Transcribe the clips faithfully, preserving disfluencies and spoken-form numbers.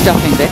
jumping bit.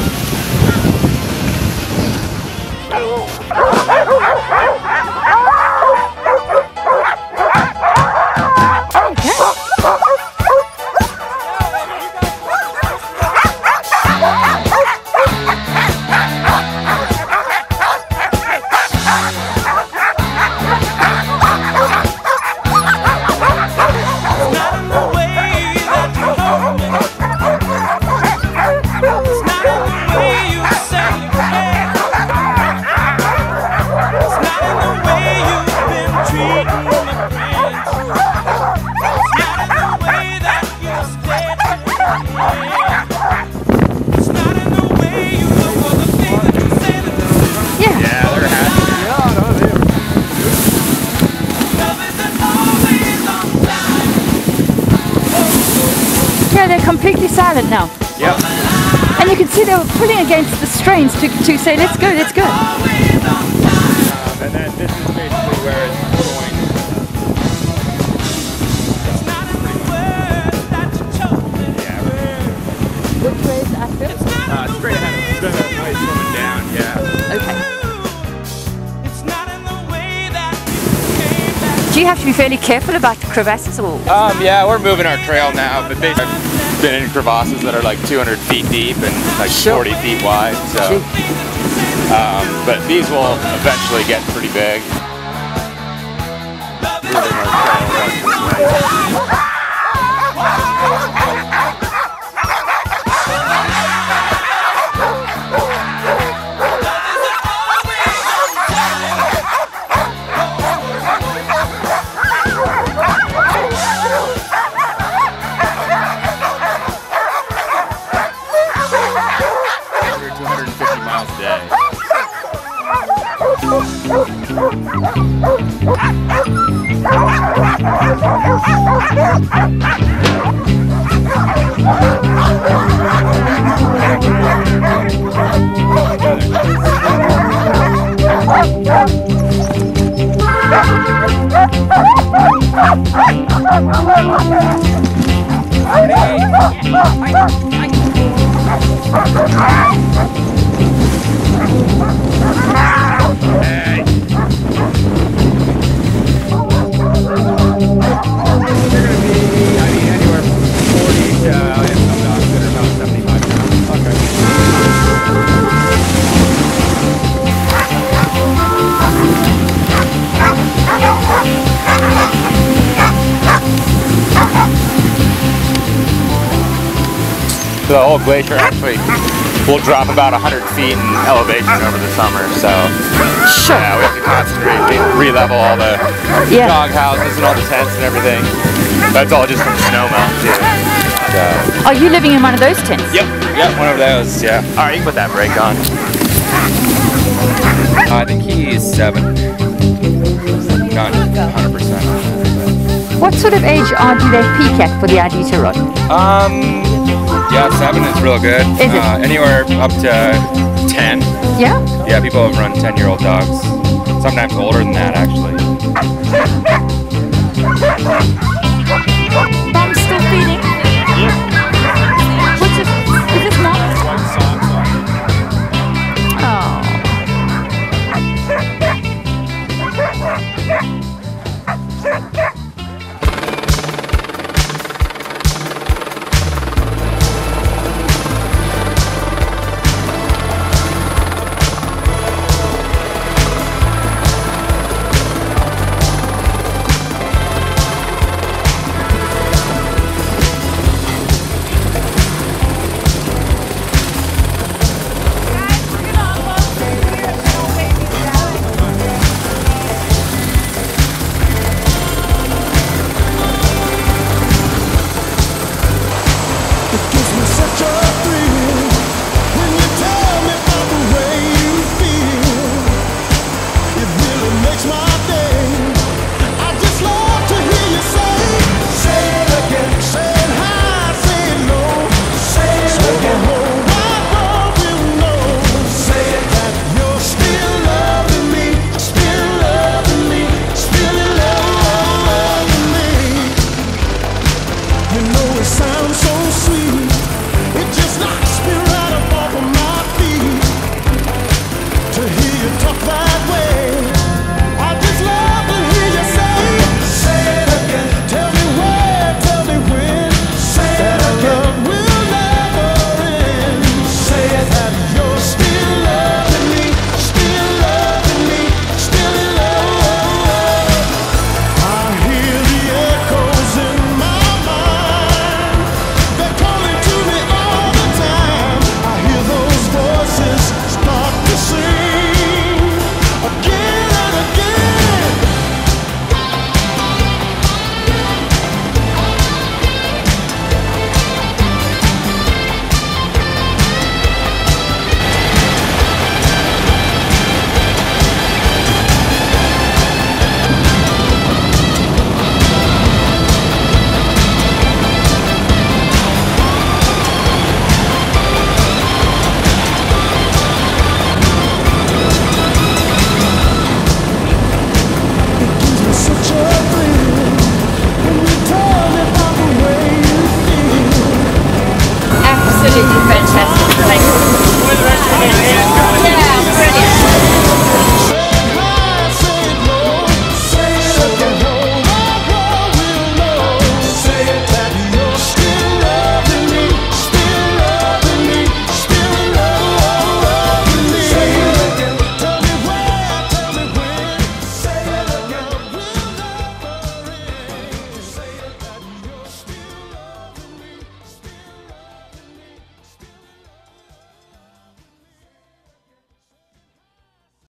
They're completely silent now. Yep. And you can see they were pulling against the strains to, to say, let's go, let's go. Um, and then this is basically where it's going. Yeah. Which way is that? Uh, straight ahead of us. It's nice swimming down, yeah. Okay. Do you have to be fairly careful about the crevasses or? Um, yeah, we're moving our trail now, but basically I've been in crevasses that are like two hundred feet deep and like Sure. forty feet wide, so. Um, but these will eventually get pretty big. Moving our trail up this way. two hundred fifty miles a day. So the whole glacier actually will drop about one hundred feet in elevation over the summer, so Sure. yeah, we have to constantly re-level all the Yeah. dog houses and all the tents and everything. That's all just from snow melt too. So, Are you living in one of those tents? yep, yep, one of those, yeah. Alright, you can put that brake on. I think he's seven. Not one hundred percent. What sort of age are, do they peak at for the Idita rod? Um, yeah, seven is real good. Is it? Uh, anywhere up to ten. Yeah? Yeah, people have run ten-year-old dogs. Sometimes older than that, actually.